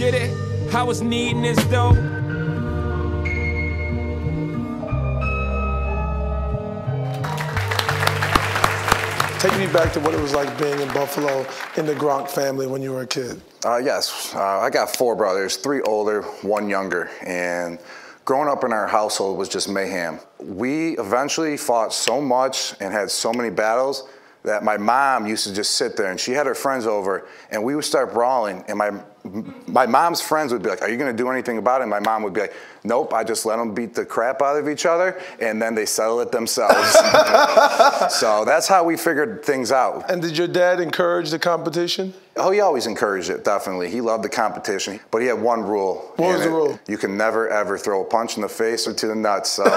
did it. I was kneading this dough. Take me back to what it was like being in Buffalo in the Gronk family when you were a kid. Yes, I got 4 brothers, 3 older, 1 younger, and growing up in our household was just mayhem. We eventually fought so much and had so many battles that my mom used to just sit there and she had her friends over and we would start brawling and my mom's friends would be like, "Are you gonna do anything about it?" And my mom would be like, "Nope, I just let them beat the crap out of each other and then they settle it themselves." So that's how we figured things out. And did your dad encourage the competition? Oh, he always encouraged it, definitely. He loved the competition, but he had one rule. What was the rule? You can never, ever throw a punch in the face or to the nuts. So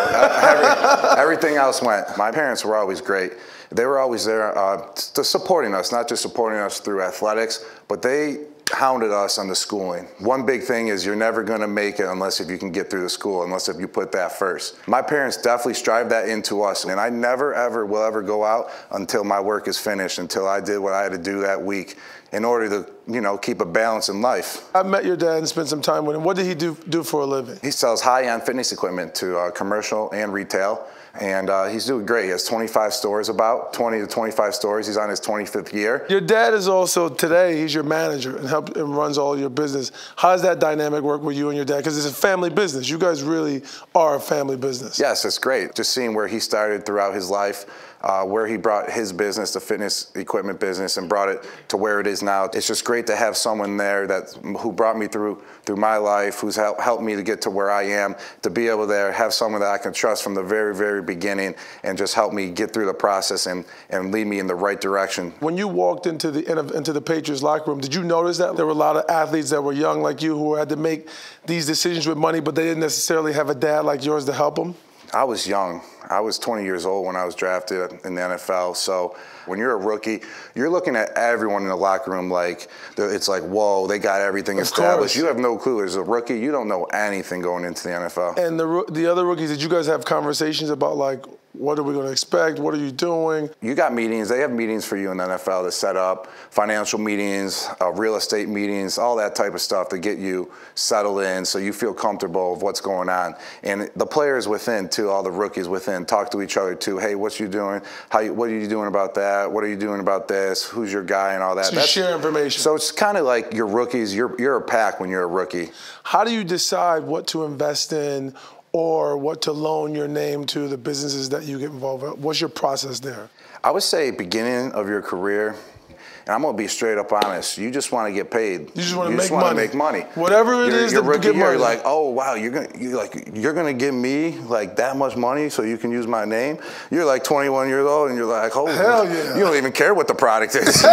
everything else went. My parents were always great. They were always there supporting us, not just supporting us through athletics, but they hounded us on the schooling. One big thing is you're never gonna make it unless if you can get through the school, unless if you put that first. My parents definitely strive that into us, and I never ever will ever go out until my work is finished, until I did what I had to do that week in order to, you know, keep a balance in life. I met your dad and spent some time with him. What did he do for a living? He sells high-end fitness equipment to commercial and retail. And he's doing great. He has 25 stores, about 20 to 25 stores. He's on his 25th year. Your dad is also, today, he's your manager and runs all your business. How does that dynamic work with you and your dad? Because it's a family business. You guys really are a family business. Yes, it's great. Just seeing where he started throughout his life, where he brought his business, the fitness equipment business, and brought it to where it is now. It's just great to have someone there who brought me through my life, who's helped me to get to where I am, to be able to have someone that I can trust from the very, very beginning and just help me get through the process and lead me in the right direction. When you walked into the Patriots locker room, did you notice that there were a lot of athletes that were young like you who had to make these decisions with money, but they didn't necessarily have a dad like yours to help them? I was young. I was 20 years old when I was drafted in the NFL. So when you're a rookie, you're looking at everyone in the locker room like, it's like, whoa, they got everything established. You have no clue. As a rookie, you don't know anything going into the NFL. And the other rookies, did you guys have conversations about, like, what are we going to expect? What are you doing? You got meetings. They have meetings for you in the NFL to set up, financial meetings, real estate meetings, all that type of stuff to get you settled in so you feel comfortable with what's going on. And the players within, too, all the rookies within, talk to each other, too. Hey, what you doing? What are you doing about that? What are you doing about this? Who's your guy and all that? So you share information. So it's kind of like your rookies. You're a pack when you're a rookie. How do you decide what to invest in or what to loan your name to the businesses that you get involved with? What's your process there? I would say beginning of your career, and I'm going to be straight up honest, you just want to get paid. You just want to make money. Whatever it is, your rookie year, you're like, oh wow, you're gonna give me like that much money so you can use my name. You're like 21 years old and you're like, oh hell yeah. You don't even care what the product is.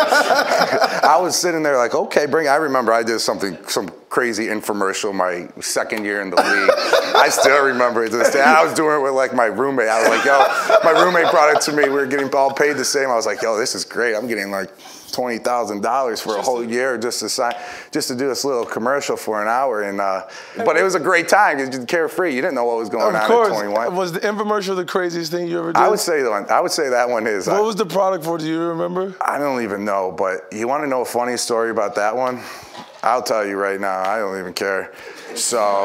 I was sitting there like, okay, I remember I did some crazy infomercial my second year in the league. I still remember it to this day. I was doing it with like my roommate. I was like, yo, my roommate brought it to me. We were getting all paid the same. I was like, yo, this is great. I'm getting like $20,000 for a whole year just to do this little commercial for an hour. And but it was a great time. You just carefree. You didn't know what was going on at 21. Was the infomercial the craziest thing you ever did? I would say that one is. What was the product for? Do you remember? I don't even know. But you want to know a funny story about that one? I'll tell you right now. I don't even care. So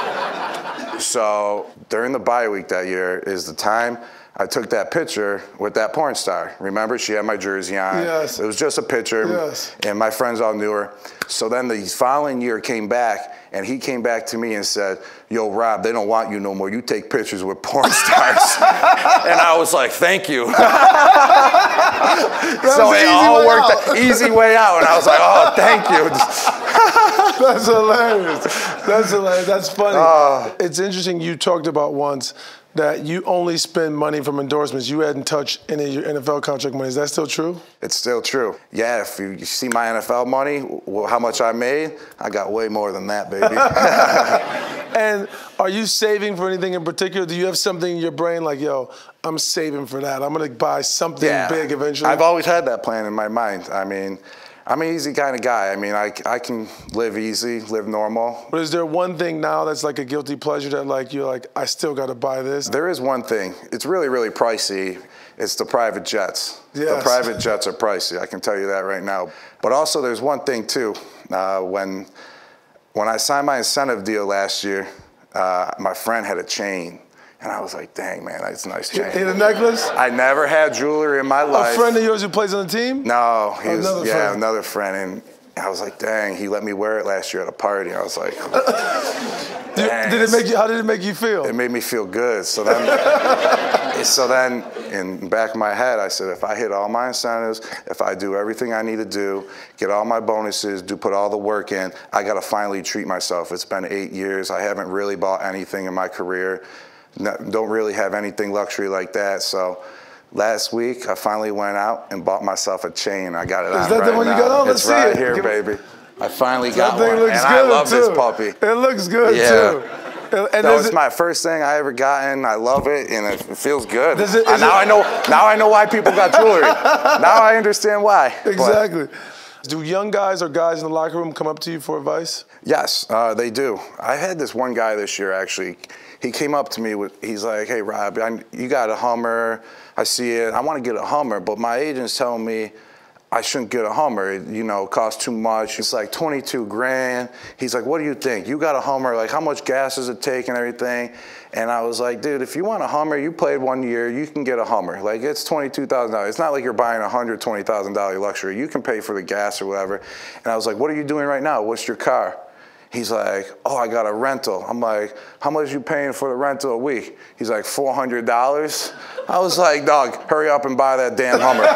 during the bye week that year is the time I took that picture with that porn star. Remember, she had my jersey on. Yes. It was just a picture. Yes. And my friends all knew her. So then the following year came back, and he came back to me and said, yo, Rob, they don't want you no more. You take pictures with porn stars. And I was like, thank you. So it all worked out. Easy way out. And I was like, oh, thank you. That's hilarious. That's hilarious. That's funny. It's interesting you talked about once that you only spend money from endorsements. You hadn't touched any of your NFL contract money. Is that still true? It's still true. Yeah, if you see my NFL money, how much I made, I got way more than that, baby. And are you saving for anything in particular? Do you have something in your brain like, yo, I'm saving for that. I'm going to buy something big eventually? I've always had that plan in my mind. I mean, I'm an easy kind of guy. I mean, I can live easy, live normal. But is there one thing now that's like a guilty pleasure that like you're like, I still got to buy this? There is one thing. It's really, really pricey. It's the private jets. Yes. The private jets are pricey. I can tell you that right now. But also there's one thing too. When When I signed my incentive deal last year, my friend had a chain. And I was like, dang, man, that's a nice chain. In a necklace? I never had jewelry in my life. A friend of yours who plays on the team? No, he was, another friend. And I was like, dang, he let me wear it last year at a party. I was like, how did it make you feel? It made me feel good. So then, in the back of my head, I said, if I hit all my incentives, if I do everything I need to do, get all my bonuses, put all the work in, I got to finally treat myself. It's been 8 years. I haven't really bought anything in my career. Don't really have anything luxury like that. So last week, I finally went out and bought myself a chain. I got it on right now. Is that the one you got on? Let's see it. It's right here, baby. I finally got one, and I love this puppy. It looks good, too. And that was my first thing I ever gotten. I love it, and it feels good. Now I know why people got jewelry. Now I understand why. Exactly. Do young guys or guys in the locker room come up to you for advice? Yes, they do. I had this one guy this year, actually. He came up to me, he's like, hey, Rob, you got a Hummer. I see it. I want to get a Hummer, but my agent's telling me I shouldn't get a Hummer. It costs too much. It's like 22 grand. He's like, what do you think? You got a Hummer. Like, how much gas does it take and everything? And I was like, dude, if you want a Hummer, you played 1 year, you can get a Hummer. Like, it's $22,000. It's not like you're buying a $120,000 luxury. You can pay for the gas or whatever. And I was like, what are you doing right now? What's your car? He's like, oh, I got a rental. I'm like, how much are you paying for the rental a week? He's like, $400. I was like, dog, hurry up and buy that damn Hummer.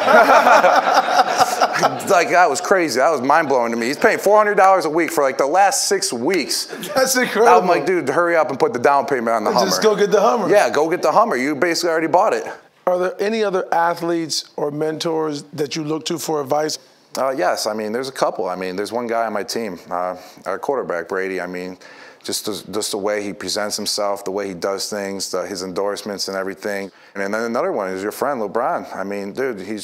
Like, that was crazy. That was mind-blowing to me. He's paying $400 a week for like the last 6 weeks. That's incredible. I'm like, dude, hurry up and put the down payment on the Hummer. Just go get the Hummer. Yeah, go get the Hummer. You basically already bought it. Are there any other athletes or mentors that you look to for advice? Yes, I mean, there's a couple. I mean, there's one guy on my team, our quarterback, Brady. I mean, just the way he presents himself, the way he does things, his endorsements and everything. And then another one is your friend, LeBron. I mean, dude, he's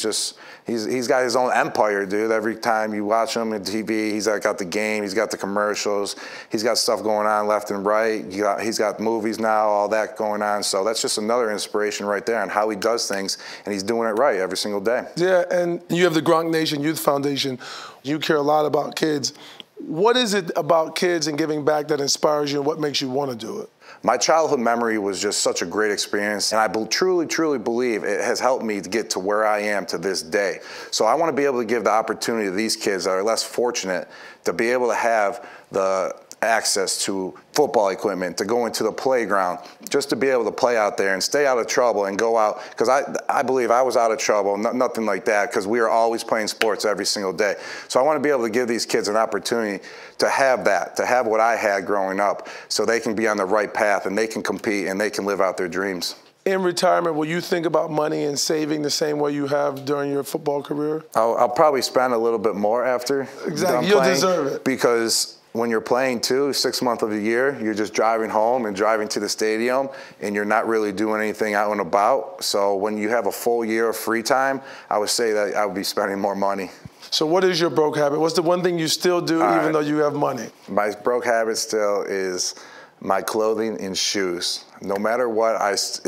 got his own empire, dude. Every time you watch him on TV, he's got the game, he's got the commercials, he's got stuff going on left and right. He's got movies now, all that going on. So that's just another inspiration right there on how he does things, and he's doing it right every single day. Yeah, and you have the Gronk Nation Youth Foundation. You care a lot about kids. What is it about kids and giving back that inspires you, and what makes you want to do it? My childhood memory was just such a great experience, and I truly, truly believe it has helped me to get to where I am to this day. So I want to be able to give the opportunity to these kids that are less fortunate to be able to have the access to football equipment, to go into the playground, just to be able to play out there and stay out of trouble and go out. Because I believe I was out of trouble, nothing like that, because we are always playing sports every single day. So I want to be able to give these kids an opportunity to have that, to have what I had growing up, so they can be on the right path and they can compete and they can live out their dreams. In retirement, will you think about money and saving the same way you have during your football career? I'll probably spend a little bit more after. Exactly, you'll deserve it. Because when you're playing 6 months of the year, you're just driving home and driving to the stadium, and you're not really doing anything out and about. So when you have a full year of free time, I would say that I would be spending more money. So what is your broke habit? What's the one thing you still do even though you have money? My broke habit still is my clothing and shoes. No matter what,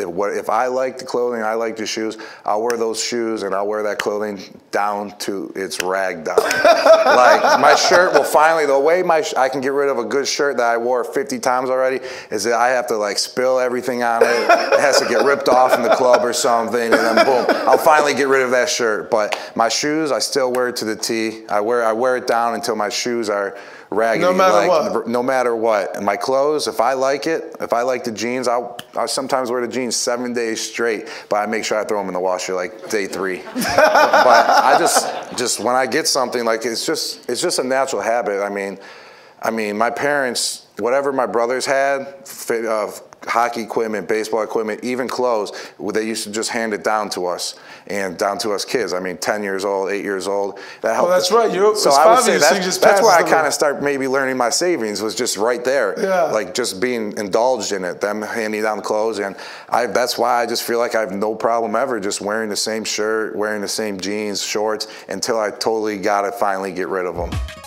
if I like the clothing, I like the shoes, I'll wear those shoes and I'll wear that clothing down to its rag down. Like, my shirt will finally, the way I can get rid of a good shirt that I wore 50 times already is that I have to like spill everything on it. It has to get ripped off in the club or something, and then boom, I'll finally get rid of that shirt. But my shoes, I still wear it to the T. I wear it down until my shoes are raggedy. No matter what. No matter what. And my clothes, if I like it, if I like the jeans, I'll sometimes wear the jeans 7 days straight, but I make sure I throw them in the washer like day 3. But I just when I get something, like, it's just a natural habit. I mean, my parents, whatever my brothers had, hockey equipment, baseball equipment, even clothes, they used to just hand it down to us, and down to us kids. I mean, 10 years old, 8 years old. That helped. Oh, that's right. So I would say that's where I kind of start maybe learning my savings, was just right there. Yeah. Like, just being indulged in it, them handing down the clothes. And that's why I just feel like I have no problem ever just wearing the same shirt, wearing the same jeans, shorts, until I totally got to finally get rid of them.